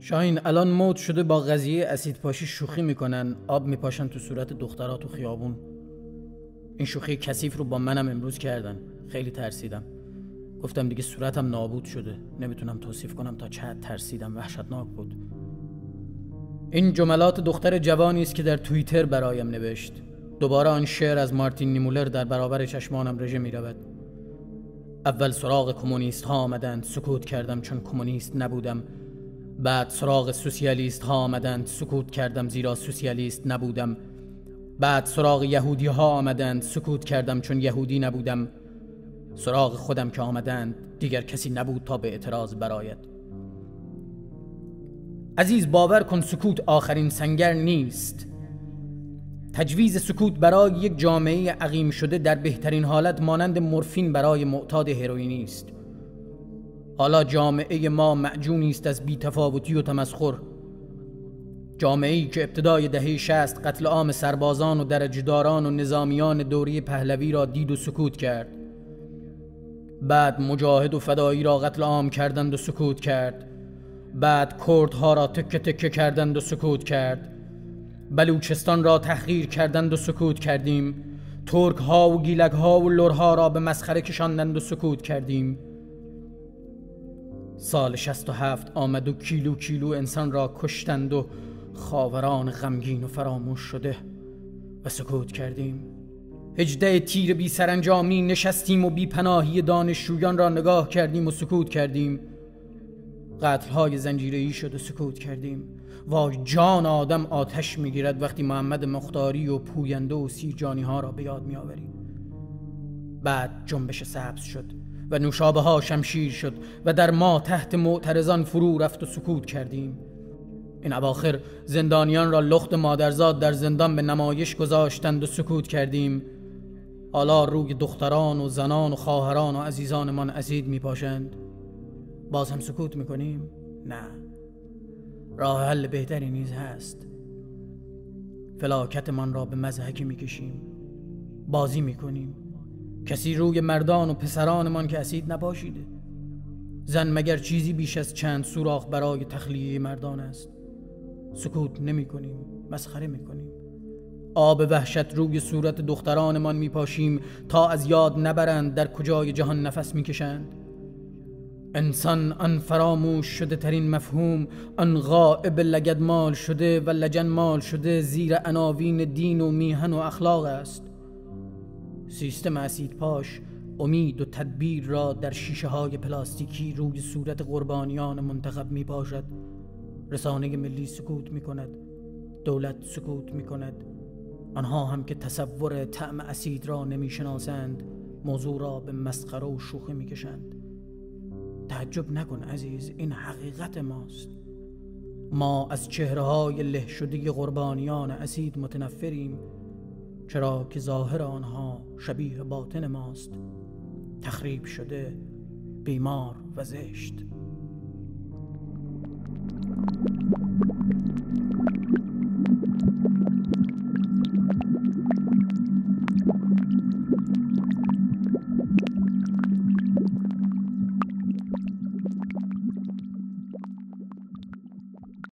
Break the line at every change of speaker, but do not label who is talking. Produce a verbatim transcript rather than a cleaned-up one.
شاهین الان مود شده با قضیه اسید پاشی شوخی میکنن، آب میپاشن تو صورت دخترها تو خیابون. این شوخی کثیف رو با منم امروز کردن. خیلی ترسیدم. گفتم دیگه صورتم نابود شده، نمیتونم توصیف کنم تا چه حد ترسیدم. وحشتناک بود. این جملات دختر جوانی است که در توییتر برایم نوشت. دوباره آن شعر از مارتین نیمولر در برابر چشمانم رژه میرود. اول سراغ کمونیست ها آمدند، سکوت کردم چون کمونیست نبودم. بعد سراغ سوسیالیست ها آمدند، سکوت کردم زیرا سوسیالیست نبودم. بعد سراغ یهودی ها آمدند، سکوت کردم چون یهودی نبودم. سراغ خودم که آمدند، دیگر کسی نبود تا به اعتراض برآید. عزیز باور کن سکوت آخرین سنگر نیست. تجویز سکوت برای یک جامعه عقیم شده در بهترین حالت مانند مورفین برای معتاد هروئینی است. حالا جامعه ما معجونی است از بی‌تفاوتی و تمسخر. جامعه‌ای که ابتدای دهه شصت قتل عام سربازان و درجه‌داران و نظامیان دوره پهلوی را دید و سکوت کرد. بعد مجاهد و فدایی را قتل عام کردند و سکوت کرد. بعد کردها را تکه تکه کردند و سکوت کرد. بلوچستان را تحقیر کردند و سکوت کردیم. ترک ها و گیلک ها و لرها را به مسخره کشاندند و سکوت کردیم. سال شصت و هفت آمد و کیلو کیلو انسان را کشتند و خاوران غمگین و فراموش شده و سکوت کردیم. هجده تیر بی سرانجامی نشستیم و بی پناهی دانشجویان را نگاه کردیم و سکوت کردیم. قتل‌های زنجیره‌ای شد و سکوت کردیم. وای جان آدم آتش میگیرد وقتی محمد مختاری و پوینده و سیرجانی ها را به یاد میآوری. بعد جنبش سبز شد و نوشابه ها شمشیر شد و در ما تحت معترضان فرو رفت و سکوت کردیم. این اواخر زندانیان را لخت مادرزاد در زندان به نمایش گذاشتند و سکوت کردیم. حالا روی دختران و زنان و خواهران و عزیزانمان اسید میپاشند. باز هم سکوت میکنیم؟ نه، راه حل بهتری نیز هست. فلاکتمان را به مضحکی میکشیم، بازی میکنیم. کسی روی مردان و پسرانمان که اسید نپاشیده. زن مگر چیزی بیش از چند سوراخ برای تخلیه مردان است؟ سکوت نمی کنیم، مسخره می کنیم. آب وحشت روی صورت دخترانمان می پاشیم تا از یاد نبرند در کجای جهان نفس می کشند. انسان آن فراموش شده ترین مفهوم، آن غائب لگدمال شده و لجنمال شده زیر عناوین دین و میهن و اخلاق است. سیستم اسید پاش امید و تدبیر را در شیشه های پلاستیکی روی صورت قربانیان منتخب می پاشد. رسانه ملی سکوت می کند. دولت سکوت می کند. آنها هم که تصور طعم اسید را نمی شناسند موضوع را به مسخره و شوخی می کشند. تعجب نکن عزیز، این حقیقت ماست. ما از چهره های له شده قربانیان اسید متنفریم، چرا که ظاهر آنها شبیه باطن ماست، تخریب شده، بیمار و زشت.